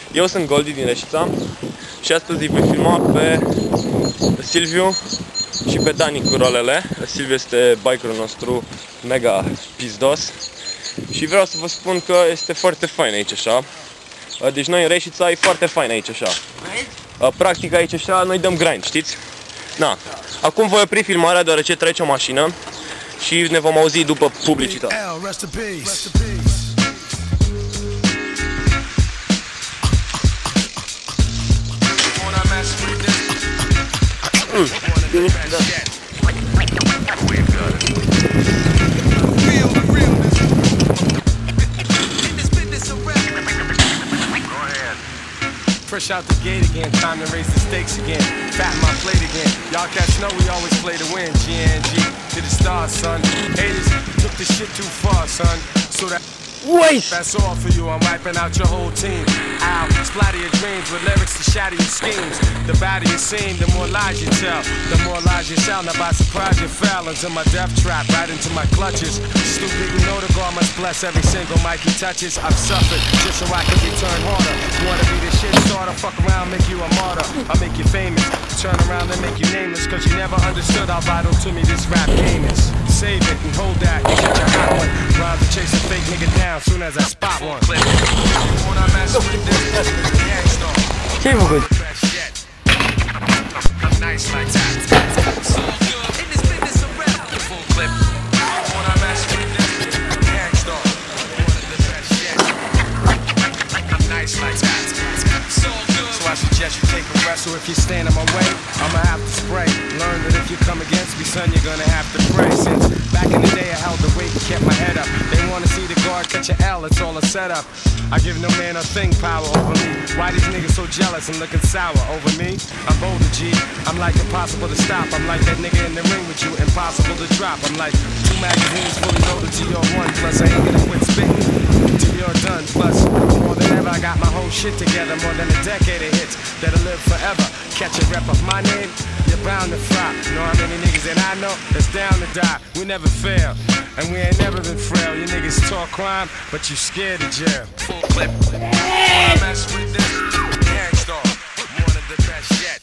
Eu sunt Goldi din Reșița și astăzi îi voi filma pe Silviu și pe Dani cu rolele. Silviu este bikerul nostru mega pizdos și vreau să vă spun că este foarte fain aici așa. Deci noi în Reșița e foarte fain aici așa. Practic aici așa noi dăm grind, știți? Na. Acum voi opri filmarea deoarece trece o mașină și ne vom auzi după publicitate. Fresh out the gate again, time to raise the stakes again. Fatten my plate again. Y'all cats know we always play to win. GNG to the stars, son. Haters took this shit too far, son. So that's all for you. I'm wiping out your whole team. I'll splatter your dreams with lyrics to shatter your schemes. The badder you seem, the more lies you tell. The more lies you sound. Now by surprise you fell into my death trap, right into my clutches. Stupid, you know the God must bless every single mic he touches. I've suffered just so I can be turned harder. Wanna be the shit starter? Fuck around, make you a martyr. I'll make you famous. Turn around and make you nameless. Cause you never understood how vital to me this rap game is. Save it and hold that. You catch a hot one. Rhymes to chase a fake nigga down soon as I spot one. Ce-ai făcut? I suggest you take a rest, so if you stand in my way, I'ma have to spray. Learn that if you come against me, son, you're gonna have to pray. Since back in the day I held the weight and kept my head up. They wanna see the guard catch an L, it's all a setup. I give no man a thing power over me. Why these niggas so jealous and looking sour over me? I'm bolder, G. I'm like impossible to stop. I'm like that nigga in the ring with you, impossible to drop. I'm like 2 magazines fully loaded to your 1. Plus I ain't gonna quit spitting till you're done. Plus more than ever I got my whole shit together. More than a decade of hits that'll live forever. Catch a rep of my name, you're bound to flop. Know how many niggas that I know that's down to die. We never fail, and we ain't never been frail. You niggas talk crime, but you scared of jail. Full clip. I mess with this gangstar, one of the best yet.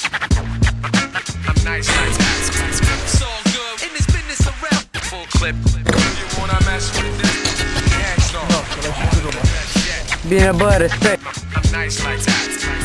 I'm nice like that. It's all good in this business around. Full clip. You wanna mess with this gangstar, one of the best yet. Bine, bă, respect. I'm nice like that.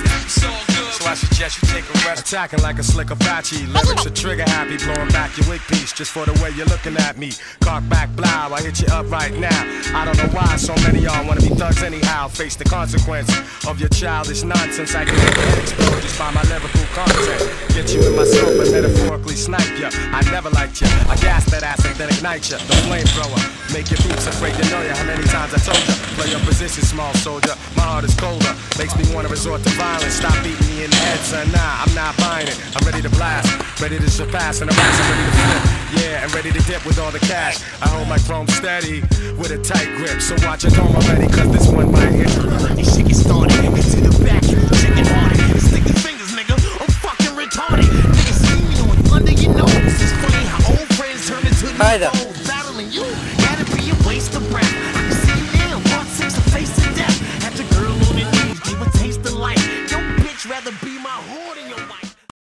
So I suggest you take a rest. Attacking like a slick Apache. Lyrics are trigger happy, blowing back your wig piece just for the way you're looking at me. Cock back, blow, I hit you up right now. I don't know why so many y'all wanna be thugs anyhow. Face the consequence of your childish nonsense. I can make your head explode just by my lyrical content. Get you in my scope and metaphorically snipe ya. I never liked ya. I gas that ass and then ignite ya. The flamethrower. Make your peeps afraid to know ya. How many times I told ya? Play your position, small soldier. My heart is colder. Makes me wanna resort to violence. Stop beating me in the head, son. Nah, I'm not buying it. I'm ready to blast. Ready to surpass and harass. I'm ready to flip. Yeah, and ready to dip with all the cash. I hold my chrome steady with a tight grip. So watch your tone already, cause this one might hit. This shit get started. Into the back, chicken hearted. Stick your fingers, nigga. I'm fucking retarded. Niggas see me on under your nose. It's funny how old friends turn into new foes. Battling you, gotta be a waste of breath.